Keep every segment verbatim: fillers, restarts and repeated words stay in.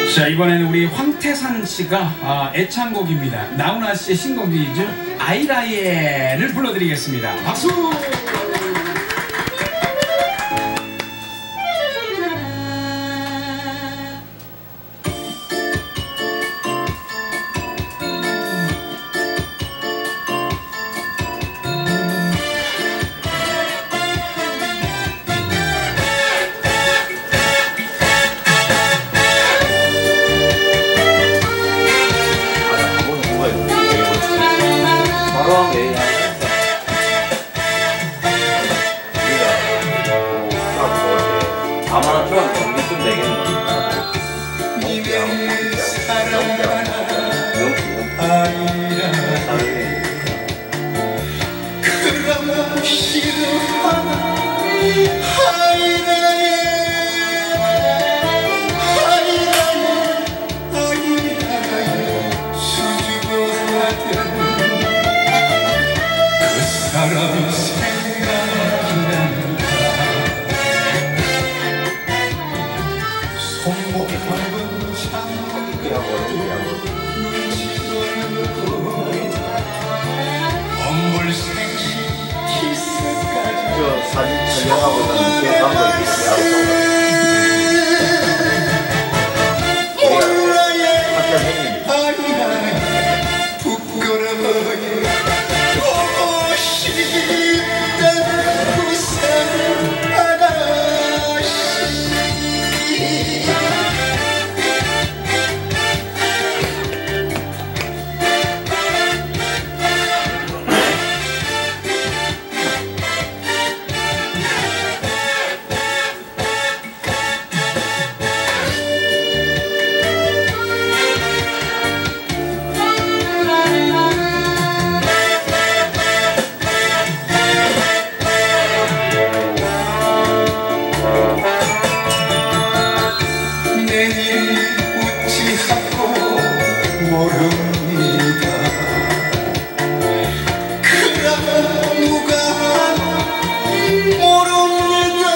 자, 이번에는 우리 황태산 씨가 아, 애창곡입니다. 나훈아 씨의 신곡이죠. 아이라이에를 불러드리겠습니다. 박수! 아마 트럼 전기쯤 되겠네. 그럼 싫어하나 하이라에 하이라에 하이라에 수줍어하던 그 사람이 생각이 난다. 손목 한번 참고 엄물생시 키스까지 저 사진 촬영하고는 뒤에 감독이 있어요. 몰라요 학교 생님. 아니야 부끄러워요 보고 싶다 부산 아가씨 내일 웃지하고 모릅니다. 그럼 누가 모릅니다.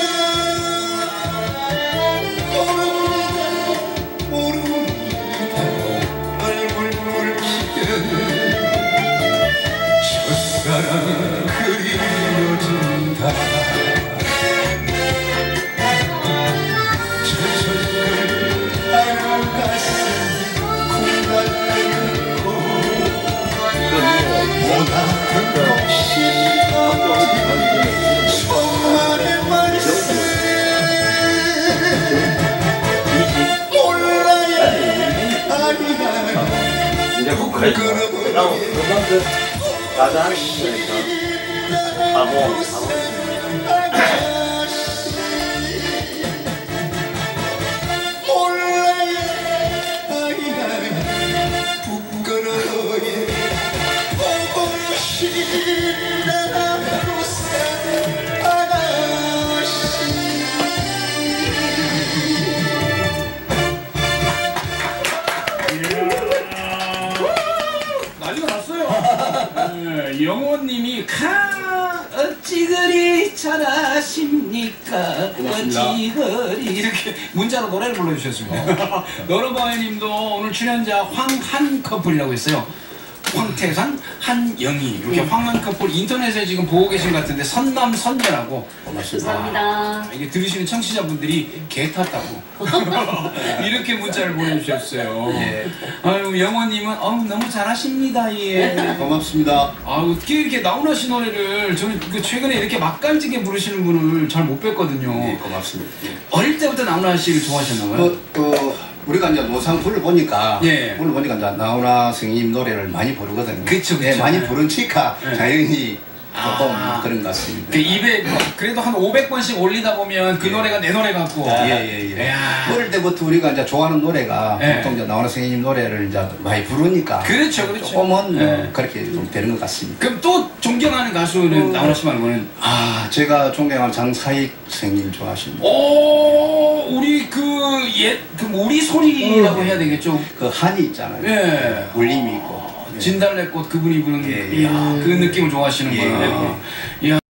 모릅니다. 모릅니다. 얼굴 붉히면 첫사랑이 그리워진다. 정말의 말씀 몰라요 아니야 이제 국가에 나오 그만 그 가자 하는 거니까 바보 바보. 몰라요 아니야 부끄러워요 보고 싶다 부산 아가씨. 난리가 났어요. 네, 영호님이 카 어찌 그리 잘하십니까? 어찌 그리 이렇게 문자로 노래를 불러주셨습니다. 너러바이님도 오늘 출연자 황한 커플이라고 했어요. 황태산, 한영희 이렇게 황한 커플 인터넷에 지금 보고 계신 것 같은데 선남 선녀라고. 감사합니다. 아, 이게 들으시는 청취자분들이 개 탔다고 이렇게 문자를 보내주셨어요. 예. 아유 영호님은 어우 너무 잘하십니다. 예. 고맙습니다. 아 어떻게 이렇게 나훈아 씨 노래를 저는 그 최근에 이렇게 맛깔지게 부르시는 분을 잘 못 뵀거든요. 네, 고맙습니다. 예. 어릴 때부터 나훈아 씨를 좋아하셨나봐요? 어, 어, 우리가 이제 노상 불러보니까, 예. 불러보니까 이제 나훈아 선생님 노래를 많이 부르거든요. 그쵸, 그쵸. 예, 많이 부르니까 예. 자연히 조금 아. 그런 것 같습니다. 그 이백 그래도 한 오백 번씩 올리다 보면 그 예. 노래가 내 노래 같고. 예, 예, 예. 이야. 어릴 때부터 우리가 이제 좋아하는 노래가 예. 보통 이제 나훈아 선생님 노래를 이제 많이 부르니까. 그렇죠, 그렇죠. 조금은 뭐 예. 그렇게 좀 되는 것 같습니다. 그럼 또 존경하는 가수는 나훈아 씨 말고는 아, 제가 존경하는 장사익 선생님 좋아하십니다. 오 우리 그 옛 그 우리 소리라고 해야 되겠죠. 그 한이 있잖아요. 예. 울림이 있고. 예. 진달래꽃 그분이 부른 예, 예. 이야, 그 느낌을 좋아하시는구나. 예, 예, 이야.